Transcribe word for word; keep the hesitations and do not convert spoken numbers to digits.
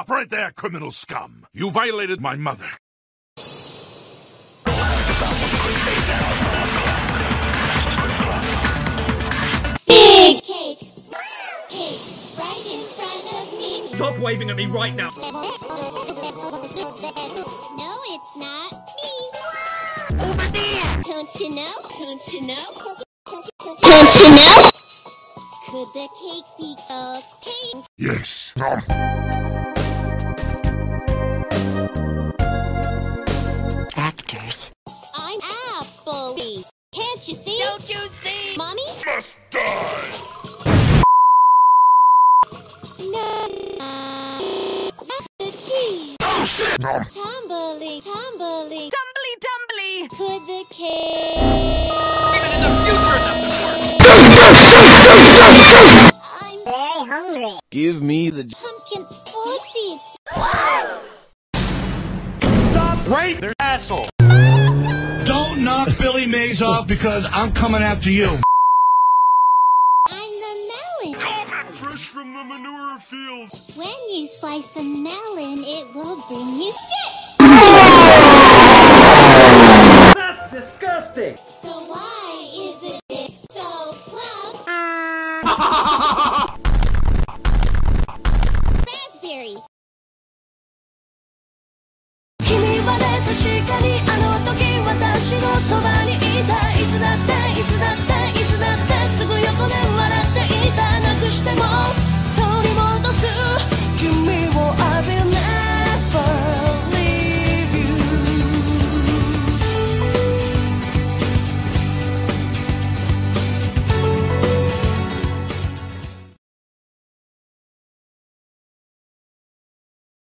right there, criminal scum! You violated my mother. Big cake! Cake right in front of me! Stop waving at me right now! No, it's not me! Over there! Don't you know? Don't you know? Don't you know? Could the cake be of pink? Yes. Nom. Actors. I'm Applebee. Can't you see? Don't you see? Mommy? Must die! No. That's the cheese. Oh shit! Nom. Tumbly, tumbly. Tumbly, tumbly! Could the cake... Even in the future, nothing works! I'm very hungry. Give me the Pumpkin four seeds. What? Stop right there, asshole! Don't knock Billy Mays off because I'm coming after you. I'm the melon. Go back fresh from the manure field. When you slice the melon, it will bring you shit. That's disgusting! So why is it so plump? Raspberry. 君はね確かにあの時私のそばにいたいつだっていつだっていつだってすぐ横で笑っていたなくしても